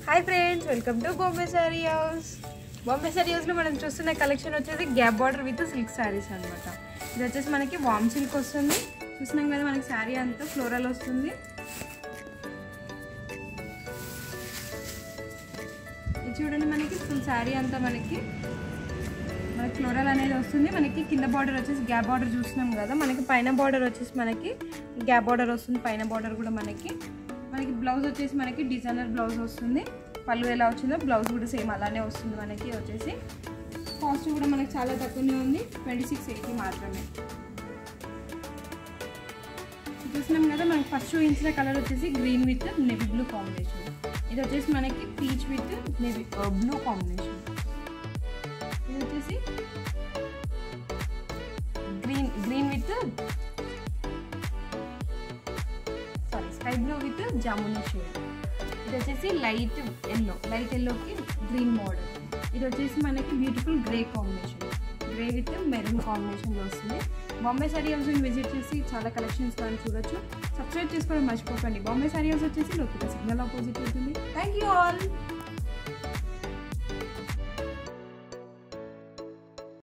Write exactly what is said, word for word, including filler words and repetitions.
High friends welcome to Bombay sari house Bombay sari house మనం చూస్తున్న collection వచ్చేసి gap border with silk saris అన్నమాట. ఇది వచ్చేసి మనకి వామ్ సిల్క్ వస్తుంది. చూస్తున్నాం కదా మనకి సారీ అంతా ఫ్లోరల్ వస్తుంది. ఇది చూడండి మనకి ఫుల్ సారీ అంతా మనకి మనకి ఫ్లోరల్ అనేది వస్తుంది. మనకి కింద బార్డర్ వచ్చేసి గ్యాప్ బార్డర్ చూస్తున్నాం కదా, మనకి పైన బార్డర్ వచ్చేసి మనకి గ్యాప్ బార్డర్ వస్తుంది. పైన బార్డర్ కూడా మనకి మనకి బ్లౌజ్ వచ్చేసి మనకి డిజైనర్ బ్లౌజ్ వస్తుంది. పళ్ళు ఎలా వచ్చిందో బ్లౌజ్ కూడా సేమ్ అలానే వస్తుంది. మనకి వచ్చేసి కాస్ట్ కూడా మనకి చాలా తక్కువనే ఉంది, ట్వంటీ సిక్స్ ఎయిటీ మాత్రమే. చూస్తున్నాం కదా మనకి ఫస్ట్ చూపించిన కలర్ వచ్చేసి green with navy blue combination. ఇది వచ్చేసి మనకి peach with navy blue combination. ఇది వచ్చేసి green green with sorry sky blue with jamuni shade. ఇది వచ్చేసి లైట్ ఎల్లో లైట్ ఎల్లోకి గ్రీన్ మోడల్. ఇది వచ్చేసి మనకి beautiful grey combination, grey with maroon కాంబినేషన్లో వస్తుంది. బాంబే సారీ హౌస్ని విజిట్ చేసి చాలా కలెక్షన్స్ మనం చూడొచ్చు. సబ్స్క్రైబ్ చేసుకోవడం మర్చిపోకండి. బాంబే సారీ హౌస్ వచ్చేసి లోతుకుంట సిగ్నల్ ఆపోజిట్ ఉంటుంది. Thank you all.